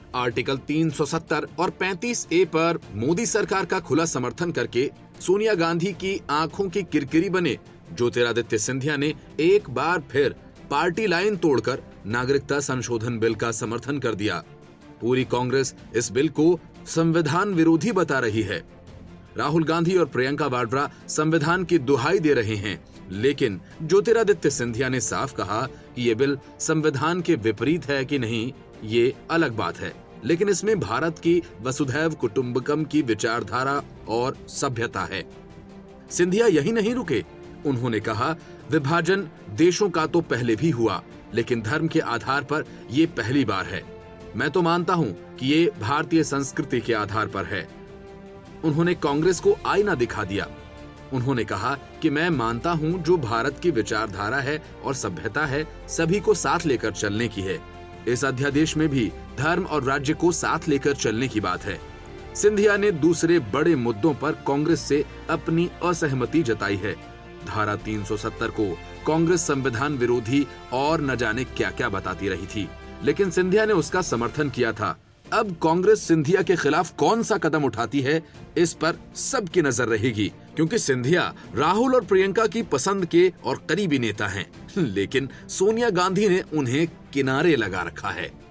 Article 370 और 35A पर मोदी सरकार का खुला समर्थन करके सोनिया गांधी की आंखों की किरकिरी बने ज्योतिरादित्य सिंधिया ने एक बार फिर पार्टी लाइन तोड़कर नागरिकता संशोधन बिल का समर्थन कर दिया। पूरी कांग्रेस इस बिल को संविधान विरोधी बता रही है। राहुल गांधी और प्रियंका वाड्रा संविधान की दुहाई दे रहे हैं, लेकिन ज्योतिरादित्य सिंधिया ने साफ कहा कि ये बिल संविधान के विपरीत है कि नहीं, ये अलग बात है, लेकिन इसमें भारत की वसुधैव कुटुंबकम की विचारधारा और सभ्यता है। सिंधिया यही नहीं रुके, उन्होंने कहा विभाजन देशों का तो पहले भी हुआ, लेकिन धर्म के आधार पर यह पहली बार है। मैं तो मानता हूं कि ये भारतीय संस्कृति के आधार पर है। उन्होंने कांग्रेस को आईना दिखा दिया। उन्होंने कहा कि मैं मानता हूं जो भारत की विचारधारा है और सभ्यता है, सभी को साथ लेकर चलने की है। इस अध्यादेश में भी धर्म और राज्य को साथ लेकर चलने की बात है। सिंधिया ने दूसरे बड़े मुद्दों पर कांग्रेस से अपनी असहमति जताई है। धारा 370 को कांग्रेस संविधान विरोधी और न जाने क्या क्या बताती रही थी, लेकिन सिंधिया ने उसका समर्थन किया था। अब कांग्रेस सिंधिया के खिलाफ कौन सा कदम उठाती है, इस पर सबकी नजर रहेगी, क्योंकि सिंधिया राहुल और प्रियंका की पसंद के और करीबी नेता हैं, लेकिन सोनिया गांधी ने उन्हें किनारे लगा रखा है।